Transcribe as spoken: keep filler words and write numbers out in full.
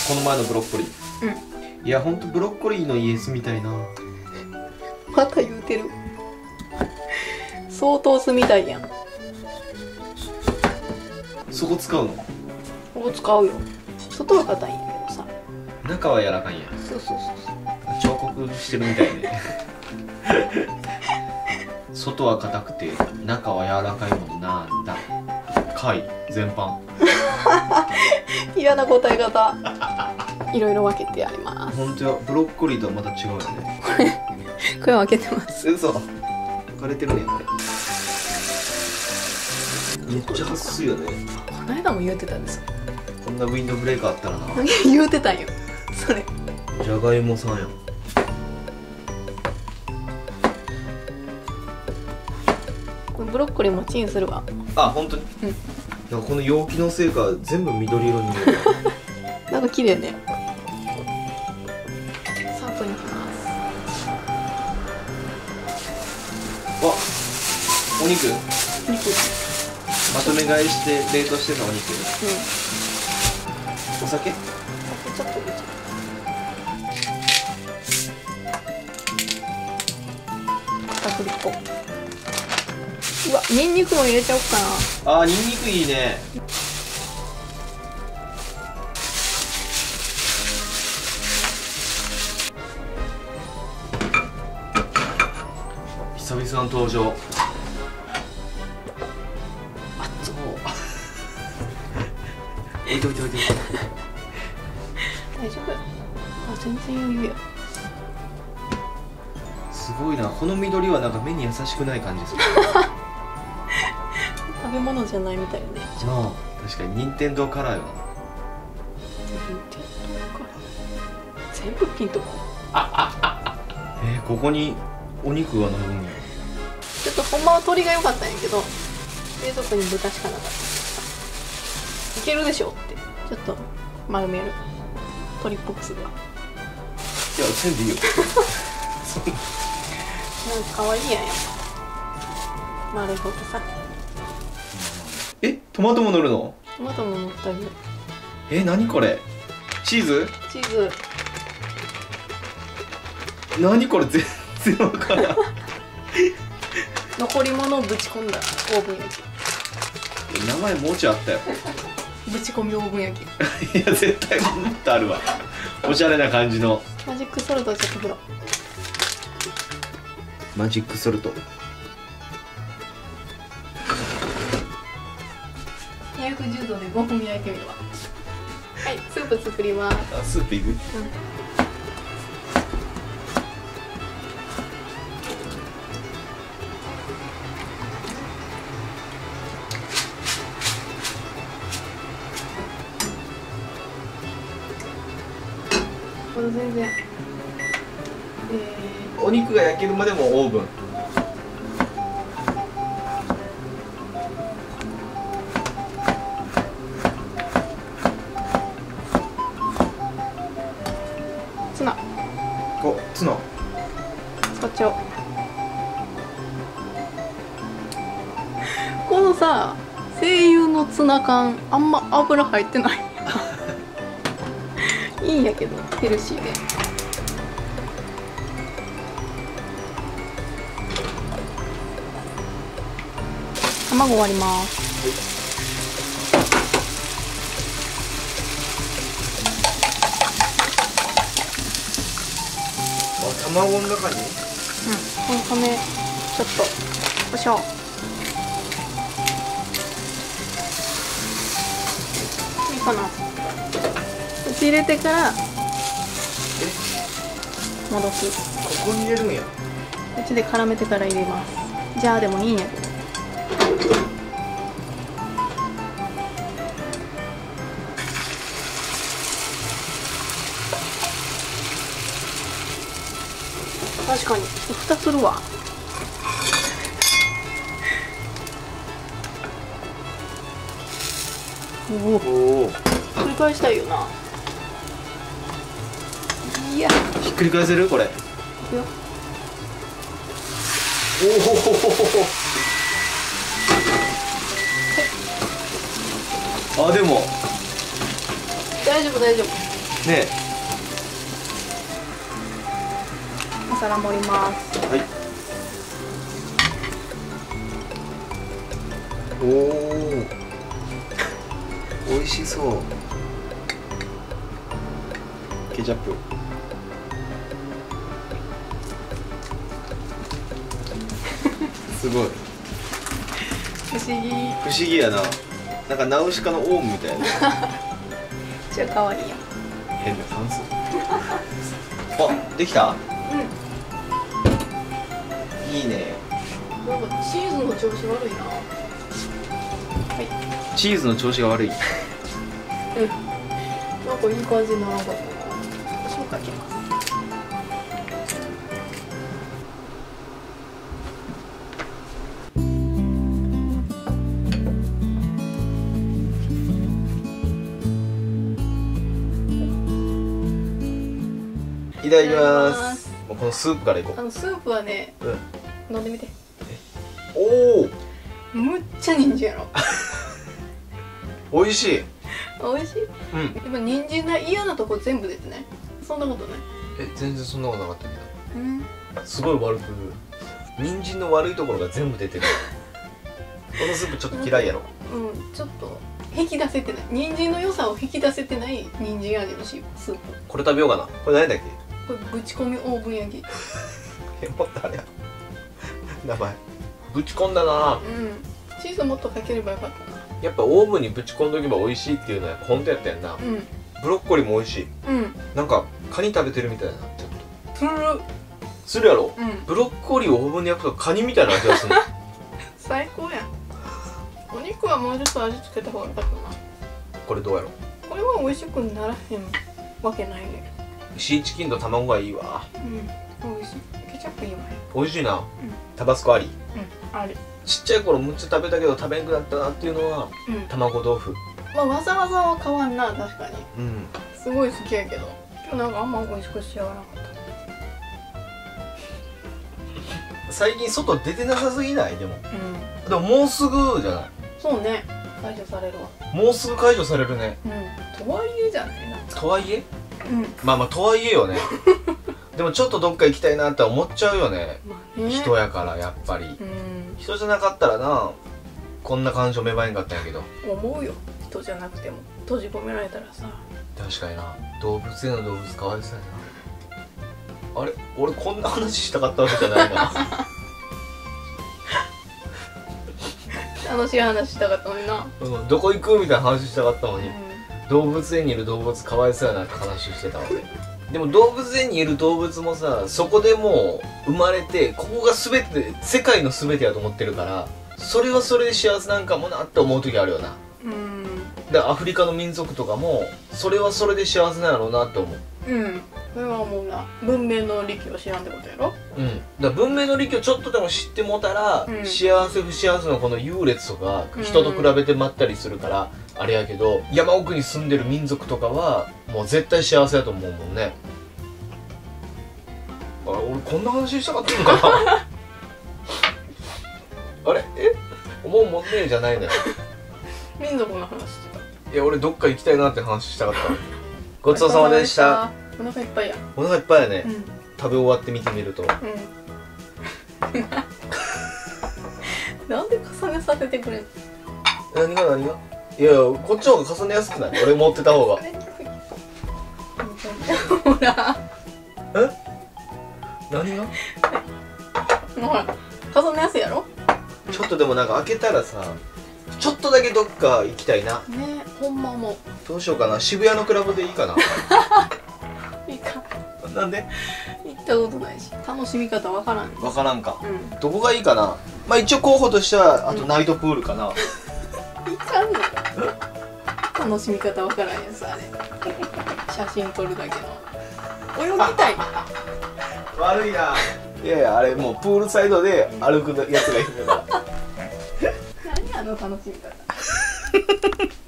この前のブロッコリー。 うん。 いやほんとブロッコリーの家住みたいな。 また言うてる。相当住みたいやん。 そこ使うの？ ここ使うよ。外は硬いんやけどさ。 中は柔らかいんや。 そうそうそう彫刻してるみたいね。外は硬くて中は柔らかいものなんだ。貝全般。 嫌な答え方。いろいろ分けてあります。 ほんとや、ブロッコリーとはまた違うよね。 これ分けてます。 嘘。分かれてるねこれ。めっちゃ安いよね。 この間も言うてたんですよ。 こんなウィンドブレーカーあったらな。 言うてたんよ。それ。 じゃがいもさんやん。 これブロッコリーもチンするわ。 あ、本当に。 うん。 なんかこの容器のせいか全部緑色に見える。 なんか綺麗ね。さんぷんにきます。 あ、お肉。 お肉。 まとめ買いして冷凍してたお肉。 うん。 お酒？ ちょっと入れちゃう。片栗粉。うわ、ニンニクも入れちゃおうかな。 あー、ニンニクいいね。久々の登場。あっそう。置いておいておいておいて。 大丈夫。あ、全然余裕や。 すごいな。この緑はなんか目に優しくない感じする。 食べ物じゃないみたいよね。 なあ、確かに任天堂カラーよな。 全部ピンとこ。 えー、ここにお肉が乗るんや。 ちょっとほんまは鶏が良かったんやけど、冷蔵庫に豚しかなかった。いけるでしょって、ちょっと丸める。鶏っぽくするわ。 いや、せんでいいよ。そんな。 なんか可愛いやんや。丸い方がさ。 え、トマトも乗るの？ トマトも乗ったり。 え、何これ？チーズ？ チーズ。 何これ？全然わからん。 残り物をぶち込んだオーブン焼き。 名前もうちょいあったよ。 ぶち込みオーブン焼き。 いや、絶対もっとあるわ。おしゃれな感じの。 マジックソルトちょっと振ろう。 マジックソルト。 にひゃくじゅうどでごふん焼いてみるわ。はい、スープ作ります。 あ、スープいく？ うん。これ全然。えお肉が焼けるまでもオーブン。 ツナ。 お、ツナ。 使っちゃおう。このさ、声優のツナ缶あんま油入ってない。いいんやけどヘルシーで。卵割ります。 あ、卵の中に？ うん、コンソメちょっと胡椒。いいかな。うち入れてから戻す。 ここに入れるんや。 うちで絡めてから入れます。じゃあでもいいんやけど。確かに蓋するわ。おお、 おお。 繰り返したいよな。いや、 ひっくり返せるこれ？ いくよ。 おお。あ、でも大丈夫大丈夫。 ねお皿盛ります。 はい。おお、美味しそう。ケチャップ。すごい。 不思議。 不思議やな。なんかナウシカのオウムみたいな。 ちょ可愛いよ。 変なタンス。あ、できた？ うん。 いいね。 なんかチーズの調子悪いな。はい。 チーズの調子が悪い。 うん。なんかいい感じにならなかったな。私もかけます。 いただきます。もうこのスープからいこう。 あのスープはね、 うん。 飲んでみて。 おお。 むっちゃ人参やろ。 美味しい。 美味しい。 うん。 でも人参が嫌なとこ全部出てない。そんなことない。 え、全然そんなことなかったけど。 うん。 すごい悪く。人参の悪いところが全部出てる。このスープちょっと嫌いやろ。 うん、ちょっと引き出せてない。人参の良さを引き出せてない人参味のスープ。 これ食べようかな。これ何だっけ？ これぶち込みオーブン焼き。 え、もっとあれや。名前。ぶち込んだな。 うん。チーズもっとかければよかったな。 やっぱオーブンにぶち込んどけば美味しいっていうのは本当やったよな。 うん。 ブロッコリーも美味しい。 うん。 なんかカニ食べてるみたいな。ちょっと。 プルル。 するやろ。 うん。 ブロッコリーをオーブンで焼くとカニみたいな味がするの。 最高やん。お肉はもうちょっと味付けた方がよかったな。 これどうやろ。 これは美味しくならへんわけないね。 シーチキンと卵がいいわ。 うん。美味しい。ケチャップいいわね。 美味しいな。 うん。 タバスコあり。 うん。ある。 ちっちゃい頃むっちゃ食べたけど食べんくなったなっていうのはうん。 卵豆腐。 まあわざわざは変わんな、確かに。 うん。 すごい好きやけど。今日なんかあんま美味しく仕上がらなかった。 最近外出てなさすぎない？でも。 うん。 でももうすぐじゃない。 そうね。解除されるわ。 もうすぐ解除されるね。 うん。とはいえじゃないな。 とはいえ。 うん。 まあまあとはいえよね。でもちょっとどっか行きたいなって思っちゃうよね。 まあね。 人やからやっぱり。 うん。 人じゃなかったらな、こんな感情芽生えんかったんやけど。 思うよ。人じゃなくても閉じ込められたらさ。 確かにな。動物園の動物かわいそうやな。あれ、俺こんな話したかったわけじゃないな。 楽しい話したかったのにな。 うん、どこ行くみたいな話したかったのに、 う動物園にいる動物かわいそうやなって話してたわけ。でも動物園にいる動物もさ、そこでもう生まれて、ここが全て、世界の全てやと思ってるから、それはそれで幸せなんかもなって思う時あるよな。 ん。うん。 でアフリカの民族とかもそれはそれで幸せなんやろうなって思う。 うん。それは思うな。文明の利器を知らんってことやろ。 うん、だから文明の利器をちょっとでも知ってもたら、 うん、 幸せ不幸せのこの優劣とかうん、 人と比べてまったりするから、あれやけど山奥に住んでる民族とかはもう絶対幸せだと思うもんね。あ、俺こんな話したかったのかな。あれ、え、思うもんねえじゃないのよ。 民族の話してた。 いや、俺どっか行きたいなって話したかった。ごちそうさまでした。 お腹いっぱいや。 お腹いっぱいやね、 うん、 食べ終わって見てみると、 うん、なんで重ねさせてくれんの。 何が何が、いやいや、こっちの方が重ねやすくない？俺持ってた方が。 ほら、 え、何が？ ほら、重ねやすいやろ。 ちょっとでもなんか開けたらさ、ちょっとだけどっか行きたいな。 ね、ほんまもう。 どうしようかな、渋谷のクラブでいいかな。 いいか。 なんで？ 行ったことないし、楽しみ方わからん。 わからんか、 うん、 どこがいいかな。まあ一応候補としてはあとナイトプールかな。 いかんの。楽しみ方わからんやつあれ。写真撮るだけの。泳ぎたい。 悪いな。いやいや、あれもうプールサイドで歩くやつがいるから。 何あの楽しみ方。